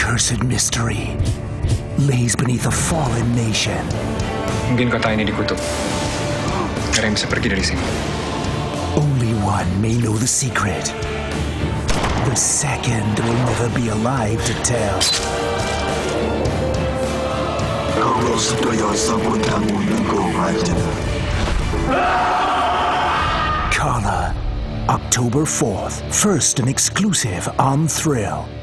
accursed mystery lays beneath a fallen nation. Mungkin kota ini dikutuk. Gak ada yang bisa pergi dari sini. Only one may know the secret. The second will never be alive to tell. Kalau sedaya sampun dangu nenggo Raja. Carla, October 4th, first and exclusive on Thrill.